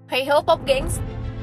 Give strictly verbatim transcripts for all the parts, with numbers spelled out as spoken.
Hey ho Pop Gengs,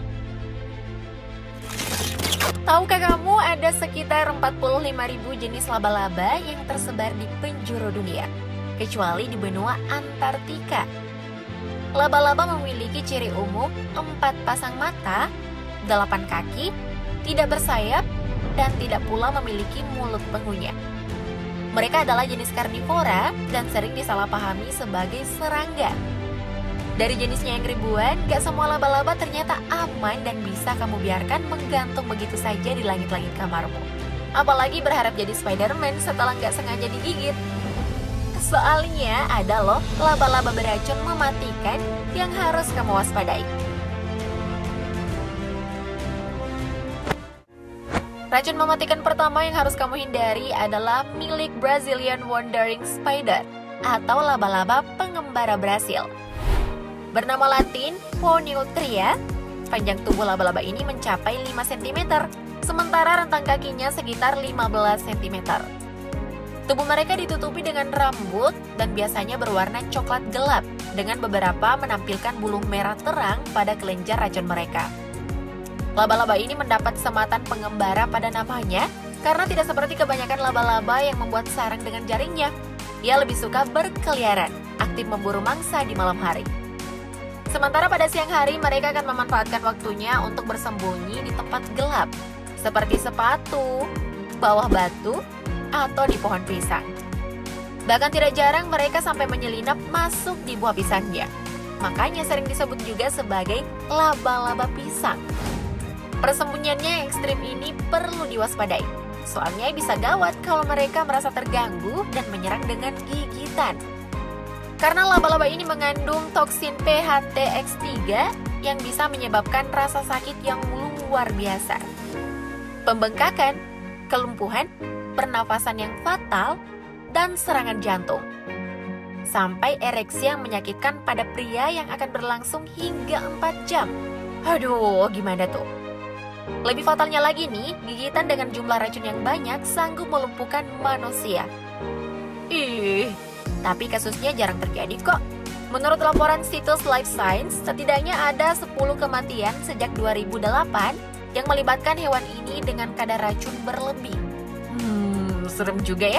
tahukah kamu ada sekitar empat puluh lima ribu jenis laba-laba yang tersebar di penjuru dunia, kecuali di benua Antartika. Laba-laba memiliki ciri umum empat pasang mata, delapan kaki, tidak bersayap, dan tidak pula memiliki mulut pengunyah. Mereka adalah jenis karnivora dan sering disalahpahami sebagai serangga. Dari jenisnya yang ribuan, gak semua laba-laba ternyata aman dan bisa kamu biarkan menggantung begitu saja di langit-langit kamarmu. Apalagi berharap jadi Spider-Man setelah gak sengaja digigit. Soalnya ada loh laba-laba beracun mematikan yang harus kamu waspadai. Racun mematikan pertama yang harus kamu hindari adalah milik Brazilian Wandering Spider atau laba-laba pengembara Brasil. Bernama latin Phoneutria, panjang tubuh laba-laba ini mencapai lima sentimeter, sementara rentang kakinya sekitar lima belas sentimeter. Tubuh mereka ditutupi dengan rambut dan biasanya berwarna coklat gelap, dengan beberapa menampilkan bulu merah terang pada kelenjar racun mereka. Laba-laba ini mendapat sematan pengembara pada namanya karena tidak seperti kebanyakan laba-laba yang membuat sarang dengan jaringnya. Ia lebih suka berkeliaran, aktif memburu mangsa di malam hari. Sementara pada siang hari mereka akan memanfaatkan waktunya untuk bersembunyi di tempat gelap, seperti sepatu, bawah batu, atau di pohon pisang. Bahkan tidak jarang mereka sampai menyelinap masuk di buah pisangnya. Makanya sering disebut juga sebagai laba-laba pisang. Persembunyiannya yang ekstrim ini perlu diwaspadai, soalnya bisa gawat kalau mereka merasa terganggu dan menyerang dengan gigitan. Karena laba-laba ini mengandung toksin P H T X tiga yang bisa menyebabkan rasa sakit yang luar biasa. Pembengkakan, kelumpuhan, pernafasan yang fatal, dan serangan jantung. Sampai ereksi yang menyakitkan pada pria yang akan berlangsung hingga empat jam. Aduh, gimana tuh? Lebih fatalnya lagi nih, gigitan dengan jumlah racun yang banyak sanggup melumpuhkan manusia. Ih, tapi kasusnya jarang terjadi kok. Menurut laporan situs Life Science, setidaknya ada sepuluh kematian sejak dua ribu delapan yang melibatkan hewan ini dengan kadar racun berlebih. Hmm, serem juga ya.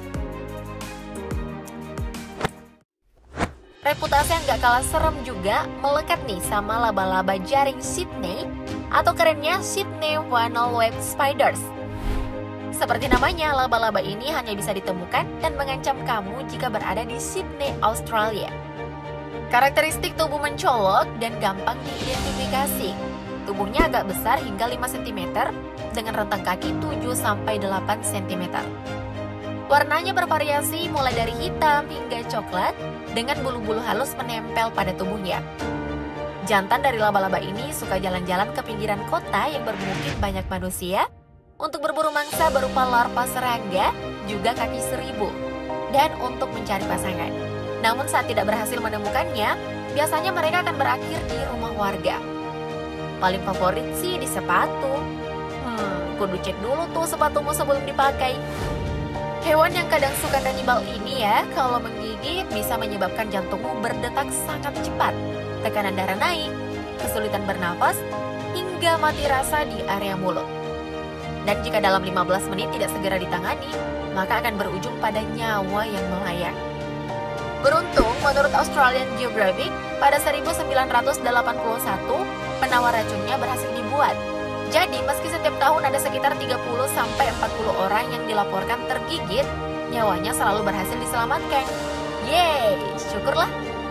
Reputasi yang gak kalah serem juga melekat nih sama laba-laba jaring Sydney atau kerennya Sydney Funnel Web Spiders. Seperti namanya, laba-laba ini hanya bisa ditemukan dan mengancam kamu jika berada di Sydney, Australia. Karakteristik tubuh mencolok dan gampang diidentifikasi. Tubuhnya agak besar hingga lima sentimeter dengan rentang kaki tujuh sampai delapan sentimeter. Warnanya bervariasi mulai dari hitam hingga coklat dengan bulu-bulu halus menempel pada tubuhnya. Jantan dari laba-laba ini suka jalan-jalan ke pinggiran kota yang bermukim banyak manusia untuk berburu mangsa berupa larva serangga, juga kaki seribu, dan untuk mencari pasangan. Namun saat tidak berhasil menemukannya, biasanya mereka akan berakhir di rumah warga. Paling favorit sih di sepatu. Hmm, kudu cek dulu tuh sepatumu sebelum dipakai. Hewan yang kadang suka kanibal ini ya, kalau menggigit bisa menyebabkan jantungmu berdetak sangat cepat, tekanan darah naik, kesulitan bernafas, hingga mati rasa di area mulut. Dan jika dalam lima belas menit tidak segera ditangani, maka akan berujung pada nyawa yang melayang. Beruntung, menurut Australian Geographic, pada seribu sembilan ratus delapan puluh satu, penawar racunnya berhasil dibuat. Jadi, meski setiap tahun ada sekitar tiga puluh sampai empat puluh orang yang dilaporkan tergigit, nyawanya selalu berhasil diselamatkan. Yeay, syukurlah.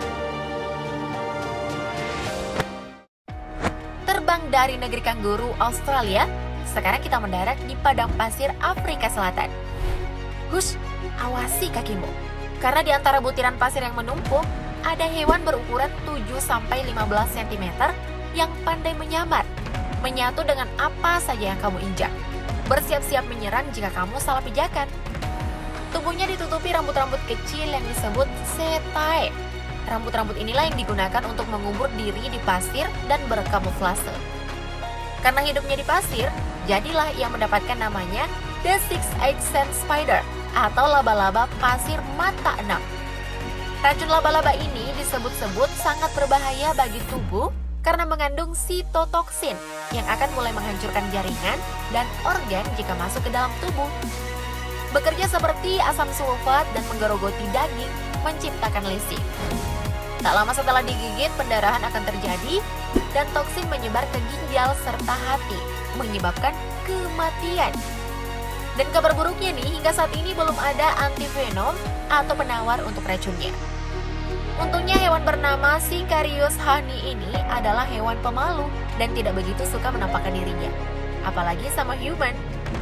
Terbang dari negeri kanguru Australia, sekarang kita mendarat di padang pasir Afrika Selatan. Hush, awasi kakimu. Karena di antara butiran pasir yang menumpuk, ada hewan berukuran tujuh sampai lima belas sentimeter yang pandai menyamar, menyatu dengan apa saja yang kamu injak. Bersiap-siap menyerang jika kamu salah pijakan. Tubuhnya ditutupi rambut-rambut kecil yang disebut setae. Rambut-rambut inilah yang digunakan untuk mengubur diri di pasir dan berkamuflase. Karena hidupnya di pasir, jadilah ia mendapatkan namanya The Six-Eyed Sand Spider atau laba-laba pasir mata enam. Racun laba-laba ini disebut-sebut sangat berbahaya bagi tubuh karena mengandung sitotoksin yang akan mulai menghancurkan jaringan dan organ jika masuk ke dalam tubuh. Bekerja seperti asam sulfat dan menggerogoti daging, menciptakan lesi. Tak lama setelah digigit, pendarahan akan terjadi dan toksin menyebar ke ginjal serta hati, menyebabkan kematian. Dan kabar buruknya nih, hingga saat ini belum ada antivenom atau penawar untuk racunnya. Untungnya hewan bernama Sicarius honey ini adalah hewan pemalu dan tidak begitu suka menampakkan dirinya, apalagi sama human.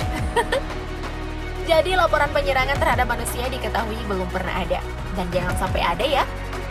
Jadi laporan penyerangan terhadap manusia diketahui belum pernah ada, dan jangan sampai ada ya.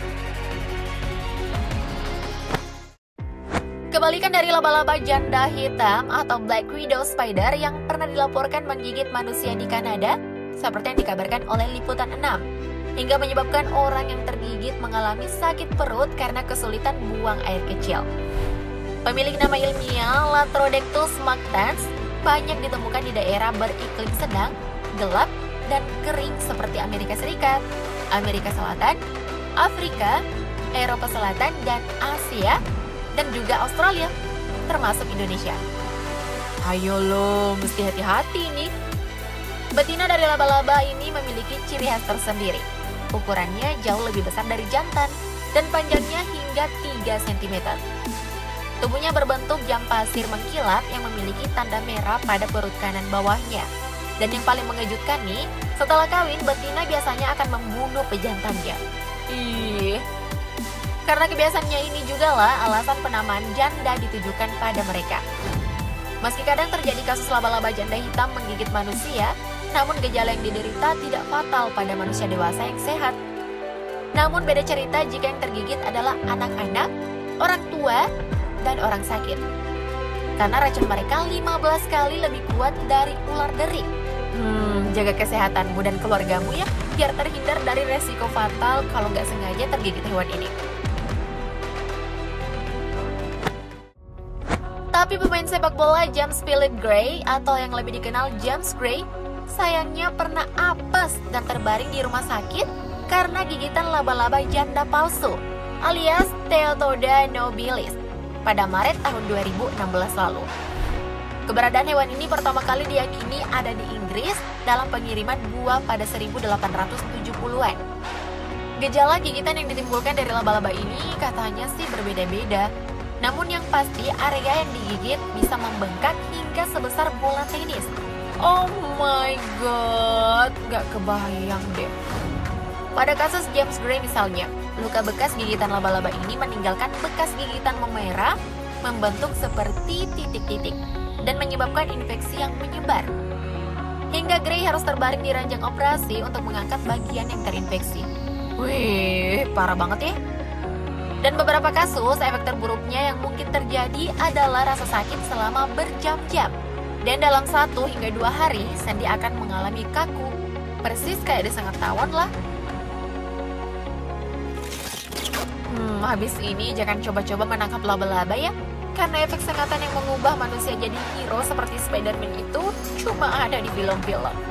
Kebalikan dari laba-laba janda hitam atau Black Widow Spider yang pernah dilaporkan menggigit manusia di Kanada, seperti yang dikabarkan oleh Liputan enam, hingga menyebabkan orang yang tergigit mengalami sakit perut karena kesulitan buang air kecil. Pemilik nama ilmiah Latrodectus mactans banyak ditemukan di daerah beriklim sedang, gelap, dan kering seperti Amerika Serikat, Amerika Selatan, Afrika, Eropa Selatan, dan Asia, dan juga Australia, termasuk Indonesia. Ayo lo, mesti hati-hati nih. Betina dari laba-laba ini memiliki ciri khas tersendiri. Ukurannya jauh lebih besar dari jantan dan panjangnya hingga tiga sentimeter. Tubuhnya berbentuk jam pasir mengkilap yang memiliki tanda merah pada perut kanan bawahnya. Dan yang paling mengejutkan nih, setelah kawin, betina biasanya akan membunuh pejantannya. Ih, karena kebiasaannya ini juga lah alasan penamaan janda ditujukan pada mereka. Meski kadang terjadi kasus laba-laba janda hitam menggigit manusia, namun gejala yang diderita tidak fatal pada manusia dewasa yang sehat. Namun beda cerita jika yang tergigit adalah anak-anak, orang tua, dan orang sakit. Karena racun mereka lima belas kali lebih kuat dari ular deri. Hmm, jaga kesehatanmu dan keluargamu ya, biar terhindar dari resiko fatal kalau nggak sengaja tergigit hewan ini. Tapi pemain sepak bola James Philip Gray atau yang lebih dikenal James Gray sayangnya pernah apes dan terbaring di rumah sakit karena gigitan laba-laba janda palsu alias Theatoda nobilis pada Maret tahun dua ribu enam belas lalu. Keberadaan hewan ini pertama kali diyakini ada di Inggris dalam pengiriman buah pada seribu delapan ratus tujuh puluhan. Gejala gigitan yang ditimbulkan dari laba-laba ini katanya sih berbeda-beda. Namun yang pasti area yang digigit bisa membengkak hingga sebesar bola tenis. Oh my god, gak kebayang deh. Pada kasus James Gray misalnya, luka bekas gigitan laba-laba ini meninggalkan bekas gigitan memerah, membentuk seperti titik-titik, dan menyebabkan infeksi yang menyebar. Hingga Gray harus terbaring di ranjang operasi untuk mengangkat bagian yang terinfeksi. Wih, parah banget ya. Dan beberapa kasus, efek terburuknya yang mungkin terjadi adalah rasa sakit selama berjam-jam. Dan dalam satu hingga dua hari, Sandy akan mengalami kaku. Persis kayak disengat tawon lah. Hmm, habis ini jangan coba-coba menangkap laba-laba ya. Karena efek sengatan yang mengubah manusia jadi hero seperti Spider-Man itu cuma ada di film-film.